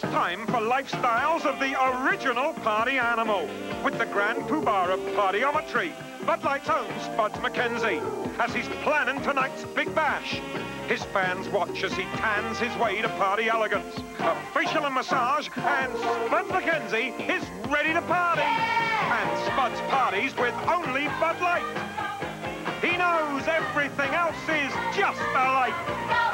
It's time for lifestyles of the original party animal, with the grand poobah of partyometry, Bud Light's own Spuds Mackenzie, as he's planning tonight's big bash. His fans watch as he tans his way to party elegance, a facial and massage, and Spuds Mackenzie is ready to party. And Spuds parties with only Bud Light. He knows everything else is just a light.